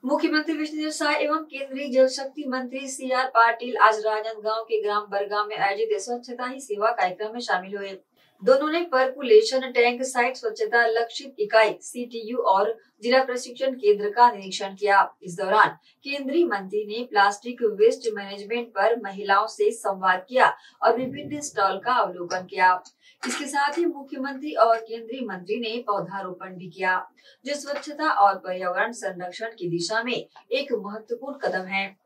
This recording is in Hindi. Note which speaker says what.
Speaker 1: मुख्यमंत्री विष्णुदेव साय एवं केंद्रीय जल शक्ति मंत्री CR पाटिल आज राजनांदगांव के ग्राम बरगांव में आयोजित स्वच्छता ही सेवा कार्यक्रम में शामिल हुए। दोनों ने परकुलेशन टैंक साइट स्वच्छता लक्षित इकाई CTU और जिला प्रशिक्षण केंद्र का निरीक्षण किया। इस दौरान केंद्रीय मंत्री ने प्लास्टिक वेस्ट मैनेजमेंट पर महिलाओं से संवाद किया और विभिन्न स्टॉल का अवलोकन किया। इसके साथ ही मुख्यमंत्री और केंद्रीय मंत्री ने पौधारोपण भी किया, जो स्वच्छता और पर्यावरण संरक्षण की दिशा में एक महत्वपूर्ण कदम है।